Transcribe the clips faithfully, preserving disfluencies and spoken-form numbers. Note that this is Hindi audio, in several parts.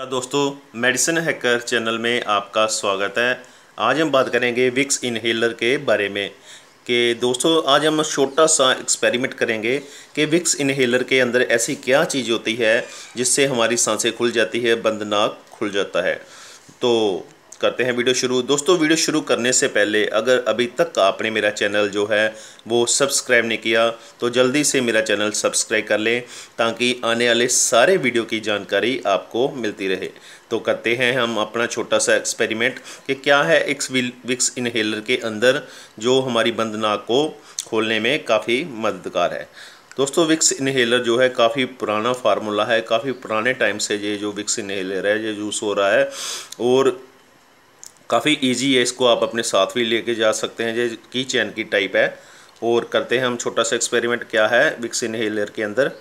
दोस्तों, मेडिसिन हैकर चैनल में आपका स्वागत है। आज हम बात करेंगे विक्स इनहेलर के बारे में कि दोस्तों आज हम छोटा सा एक्सपेरिमेंट करेंगे कि विक्स इनहेलर के अंदर ऐसी क्या चीज़ होती है जिससे हमारी सांसें खुल जाती है, बंद नाक खुल जाता है। तो करते हैं वीडियो शुरू। दोस्तों वीडियो शुरू करने से पहले अगर अभी तक आपने मेरा चैनल जो है वो सब्सक्राइब नहीं किया तो जल्दी से मेरा चैनल सब्सक्राइब कर लें ताकि आने वाले सारे वीडियो की जानकारी आपको मिलती रहे। तो करते हैं हम अपना छोटा सा एक्सपेरिमेंट कि क्या है एक्स विक्स इनहेलर के अंदर जो हमारी बंद नाक को खोलने में काफ़ी मददगार है। दोस्तों विक्स इनहेलर जो है काफ़ी पुराना फार्मूला है, काफ़ी पुराने टाइम से ये जो विक्स इनहेलर है ये यूज़ हो रहा है और काफ़ी इजी है। इसको आप अपने साथ भी लेके जा सकते हैं। ये की चैन की टाइप है। और करते हैं हम छोटा सा एक्सपेरिमेंट क्या है विक्स इनहेलर के अंदर।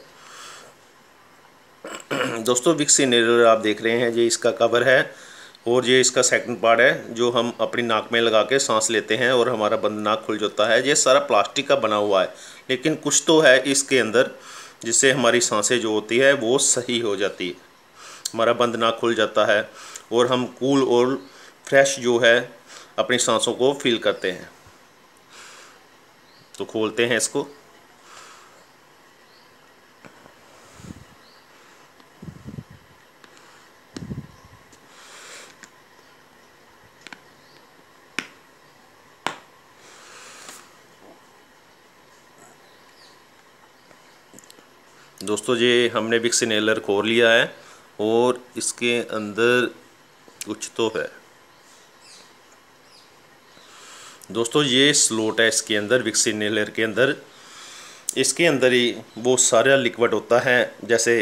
दोस्तों विक्स इनहेलर आप देख रहे हैं, ये इसका कवर है और ये इसका सेकंड पार्ट है जो हम अपनी नाक में लगा के सांस लेते हैं और हमारा बंद नाक खुल जाता है। ये सारा प्लास्टिक का बना हुआ है लेकिन कुछ तो है इसके अंदर जिससे हमारी सांसें जो होती है वो सही हो जाती है, हमारा बंद नाक खुल जाता है और हम कूल और फ्रेश जो है अपनी सांसों को फील करते हैं। तो खोलते हैं इसको। दोस्तों ये हमने विक्स इनहेलर खोल लिया है और इसके अंदर कुछ तो है। दोस्तों ये स्लोट है इसके अंदर, विक्स इनहेलर के अंदर इसके अंदर ही वो सारा लिक्विड होता है जैसे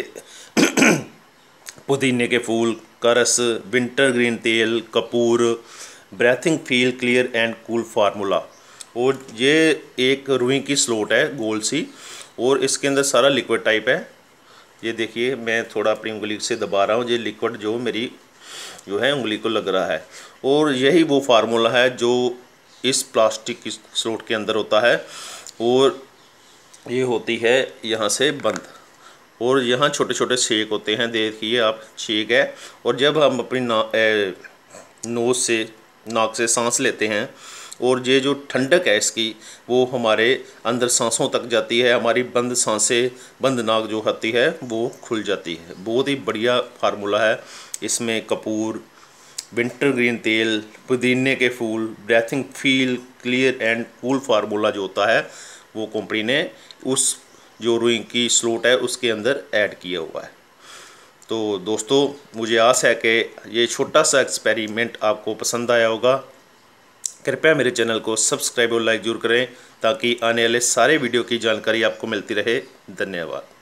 पुदीने के फूल का रस, विंटर ग्रीन तेल, कपूर, breathing feel clear and cool formula. और ये एक रुई की स्लोट है गोल सी और इसके अंदर सारा लिक्विड टाइप है। ये देखिए मैं थोड़ा अपनी उंगली से दबा रहा हूँ, ये लिक्विड जो मेरी जो है उंगली को लग रहा है और यही वो फार्मूला है जो इस प्लास्टिक की स्लोट के अंदर होता है और ये होती है यहाँ से बंद और यहाँ छोटे छोटे छेक होते हैं, देखिए आप छेक है। और जब हम अपनी ना नोज़ से नाक से सांस लेते हैं और ये जो ठंडक है इसकी वो हमारे अंदर सांसों तक जाती है, हमारी बंद सांसें, बंद नाक जो होती है वो खुल जाती है। बहुत ही बढ़िया फार्मूला है। इसमें कपूर, विंटर ग्रीन तेल, पुदीने के फूल, breathing feel clear and cool formula जो होता है वो कंपनी ने उस जो रुई की स्लोट है उसके अंदर ऐड किया हुआ है। तो दोस्तों मुझे आस है कि ये छोटा सा एक्सपेरिमेंट आपको पसंद आया होगा। कृपया मेरे चैनल को सब्सक्राइब और लाइक जरूर करें ताकि आने वाले सारे वीडियो की जानकारी आपको मिलती रहे। धन्यवाद।